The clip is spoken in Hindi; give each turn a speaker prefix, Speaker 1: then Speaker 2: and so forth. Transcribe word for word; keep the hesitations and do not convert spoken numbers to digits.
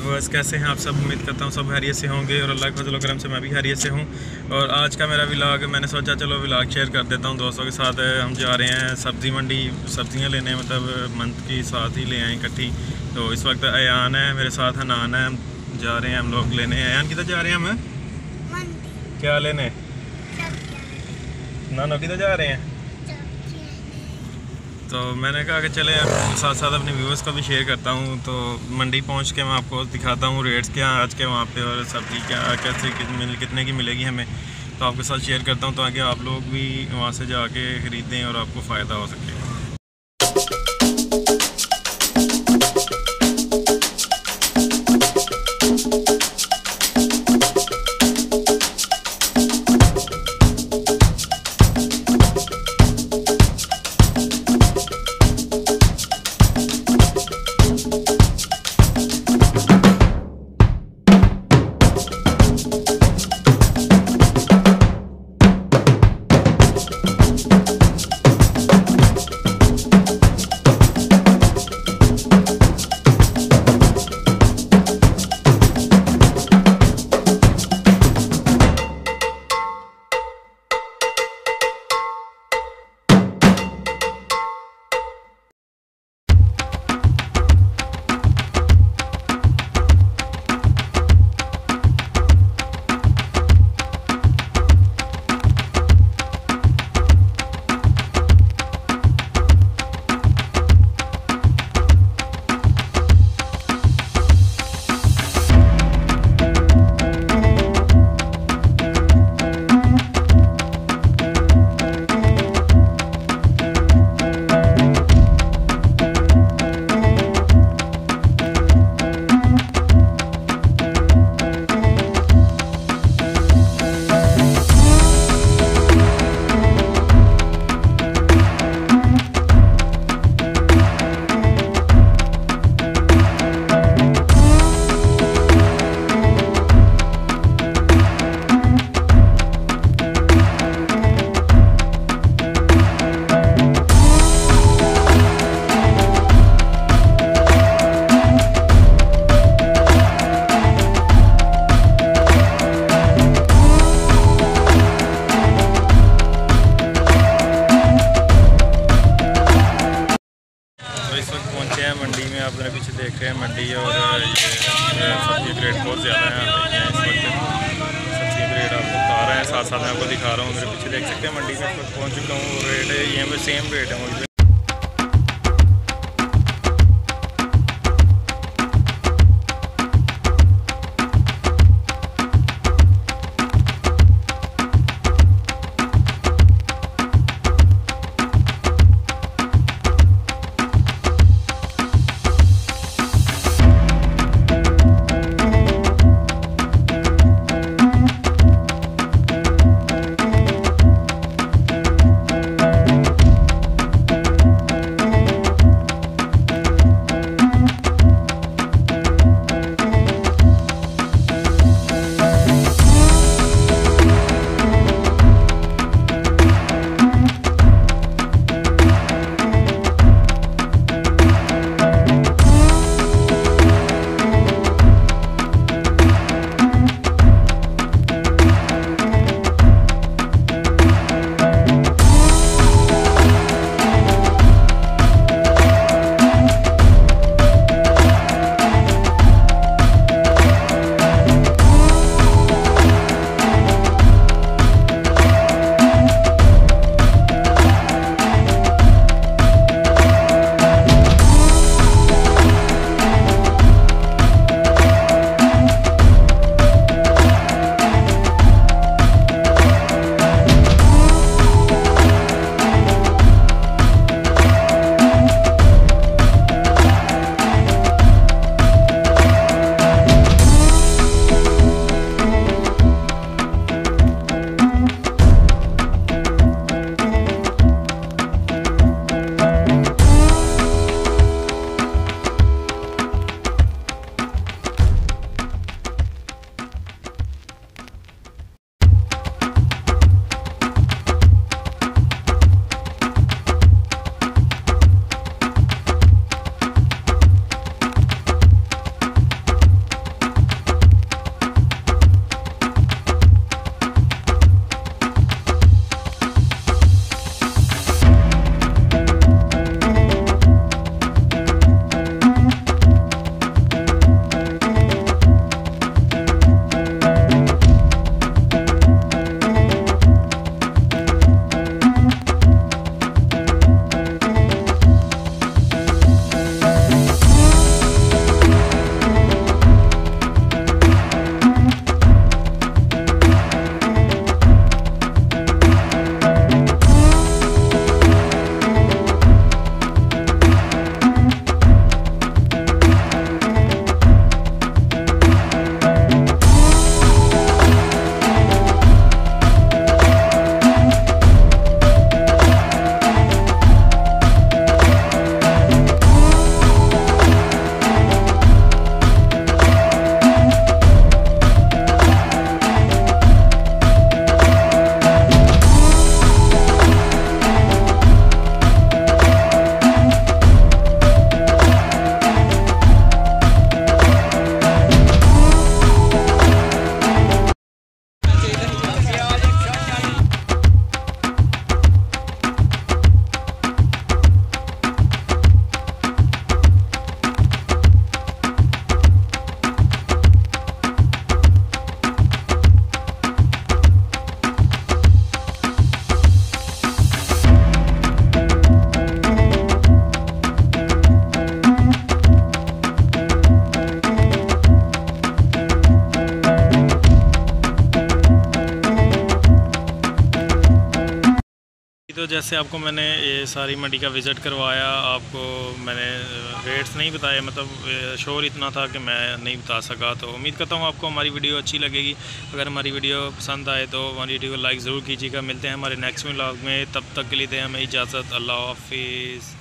Speaker 1: व्यूअर्स, कैसे हैं आप सब। उम्मीद करता हूँ सब हैरियत से होंगे और अल्लाह के फजल करम से मैं भी हैरियत से हूँ। और आज का मेरा व्लॉग मैंने सोचा चलो व्लॉग शेयर कर देता हूँ दोस्तों के साथ। हम जा रहे हैं सब्ज़ी मंडी, सब्ज़ियाँ लेने, मतलब मंथ की साथ ही ले आए इकट्ठी। तो इस वक्त अयान है मेरे साथ, हनान है, हम जा रहे हैं हम लोग लेने। अयान किधर जा रहे हैं हम? क्या लेने? नानो किधर जा रहे हैं? तो मैंने कहा कि चले साथ साथ अपने व्यूअर्स को भी शेयर करता हूँ। तो मंडी पहुँच के मैं आपको दिखाता हूँ रेट्स क्या आज के वहाँ पे, और सब्ज़ी क्या कैसे कितने कितने की मिलेगी हमें, तो आपके साथ शेयर करता हूँ ताकि आप लोग भी वहाँ से जाके ख़रीदें और आपको फ़ायदा हो सके। मंडी में आप मेरे पीछे देख रहे हैं मंडी, और ये सब्जी का रेट बहुत ज़्यादा है इस वक्त। सब्जी का रेट आपको बता रहा है, साथ साथ मैं आपको दिखा रहा हूँ। मेरे पीछे देख सकते हैं मंडी में पहुँच चुका हूँ। रेट यहाँ पे सेम रेट है मुझे। तो जैसे आपको मैंने ये सारी मंडी का विज़िट करवाया, आपको मैंने रेट्स नहीं बताए, मतलब शोर इतना था कि मैं नहीं बता सका। तो उम्मीद करता हूँ आपको हमारी वीडियो अच्छी लगेगी। अगर हमारी वीडियो पसंद आए तो हमारी वीडियो को लाइक ज़रूर कीजिएगा। मिलते हैं हमारे नेक्स्ट व्लॉग में, तब तक के लिए दें हमें इजाज़त। अल्लाह हाफिज़।